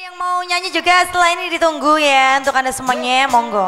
yang mau nyanyi juga setelah ini ditunggu ya untuk Anda semuanya, monggo.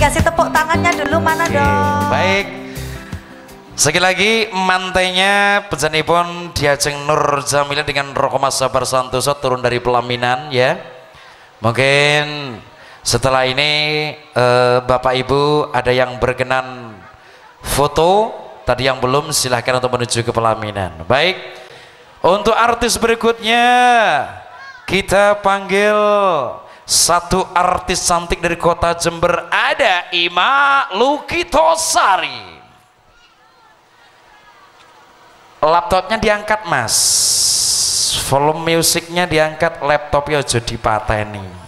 dikasih tepuk tangannya dulu mana dong. Baik. Sekali lagi mantainya pejanipun Diajeng Nur Jamila dengan Rokomas Sabar Santoso turun dari pelaminan ya. Mungkin setelah ini Bapak Ibu ada yang berkenan foto, tadi yang belum silahkan untuk menuju ke pelaminan. Baik, untuk artis berikutnya kita panggil satu artis cantik dari kota Jember, ada Ima Lukitosari. Laptopnya diangkat mas, volume musiknya diangkat, laptopnya aja dipateni.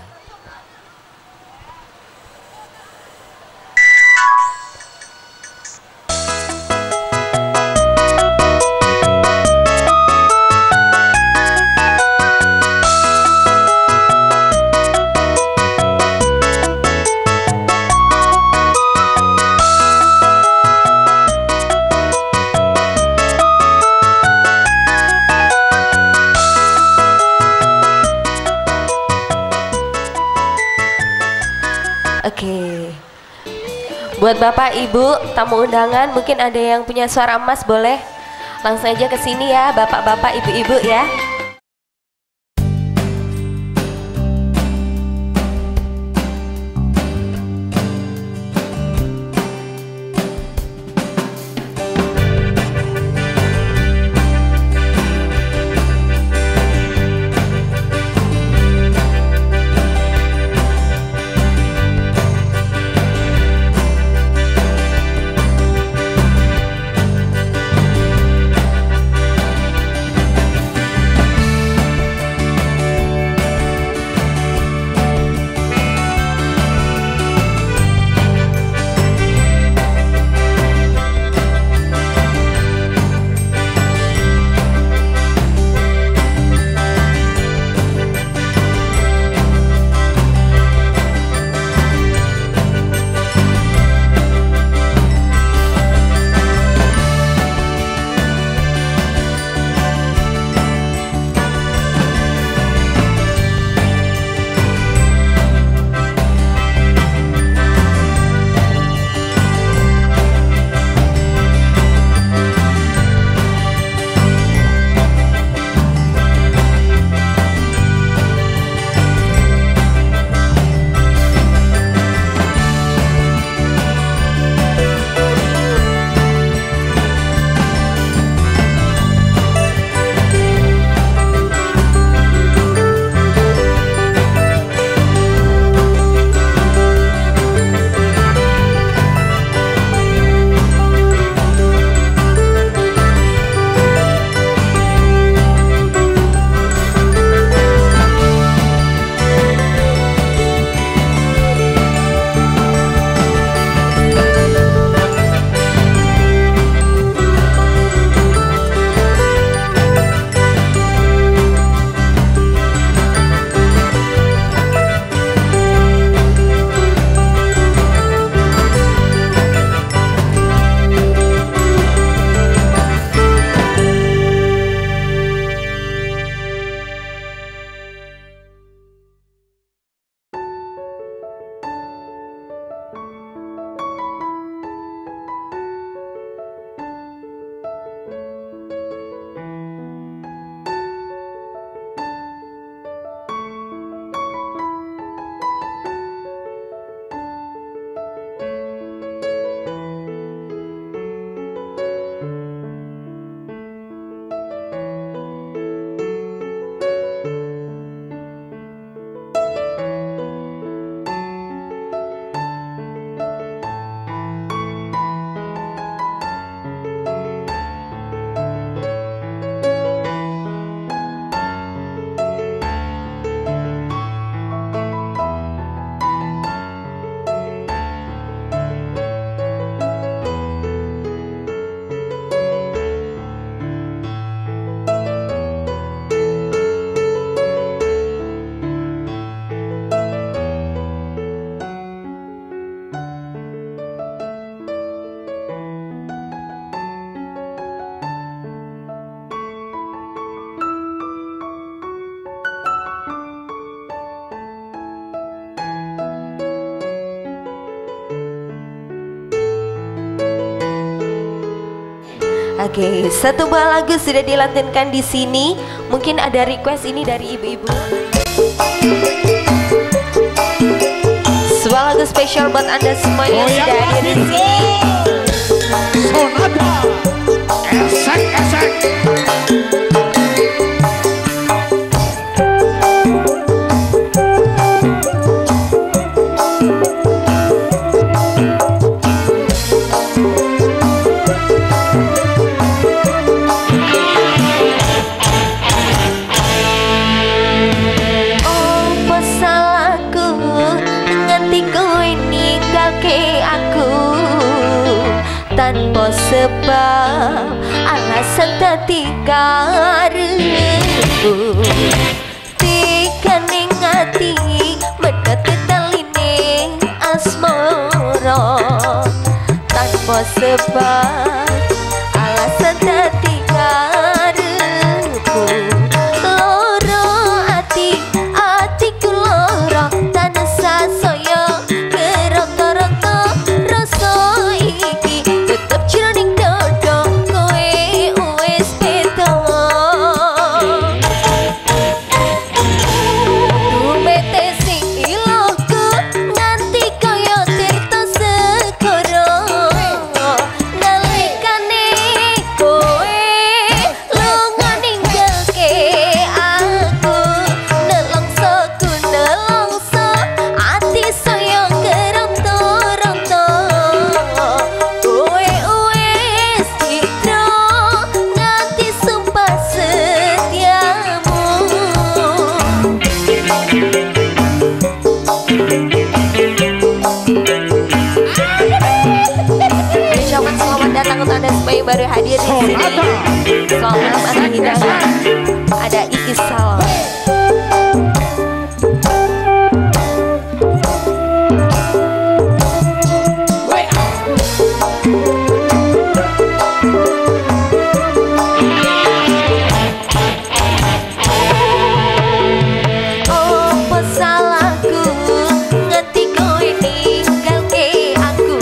Oke, buat Bapak Ibu tamu undangan, mungkin ada yang punya suara emas, boleh langsung aja ke sini ya, Bapak-bapak, Ibu-ibu ya. Oke, satu buah lagu sudah dilantunkan di sini. Mungkin ada request ini dari ibu-ibu. Sebuah lagu spesial buat Anda semua yang sudah hadir di sini. Sonata esek-esek. Tanpa sebab alasan tadi karepku tikaning ati medhot taline asmara tanpa sebab alasan tadi karepku loro atiku loro tansah saya keroto-roto rasa iki tetep jroning dodo kowe wis beda tumete sing iloku nganti kaya tirta segara nalikane kowe lunga ninggalke aku nelongsoku nelongso ati saya keronto-ronto kowe wis citra nganti sumpah setiamu. Ucapkan selamat datang untuk Anda semua yang baru hadir di sini. Selamat malam anak hidangan. Ada Ikis Salam. Apa salahku nganti kowe ninggalke aku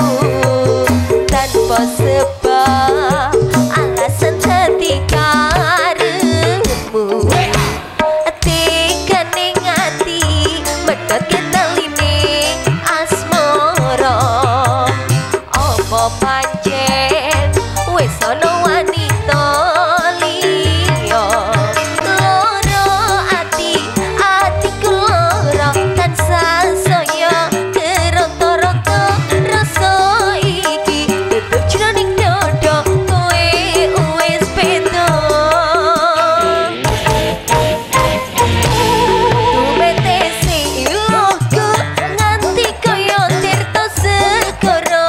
tanpa sebab alasan hati karepmu tikaning ati medhot ketaline asmara apa pancen wis ana wanita liya loro atiku loro tansah saya keroto-roto rasa iki tetep jroning dodo kowe wis beda tumete sing iloku nganti kaya tirta segara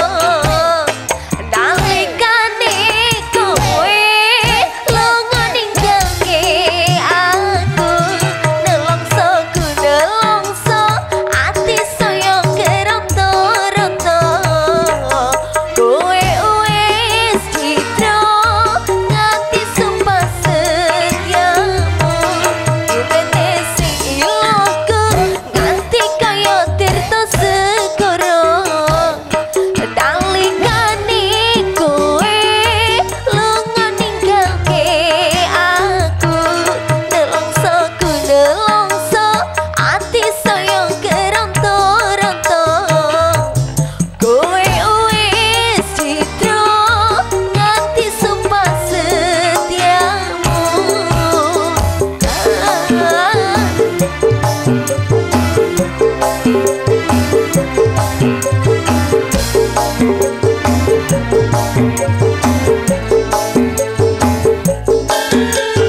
nalikane kowe lunga ninggalke aku nelongsoku nelongso ati saya keronto-ronto kowe wis citra nganti sumpah setiamu tumete sing iloku nganti kaya tirta segara nalikane kowe lunga ninggalke aku nelongsoku nelongso ati saya keronto-ronto kowe wis citra nganti sumpah setiamu.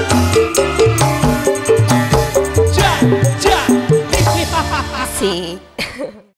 Ja, ja. Asik.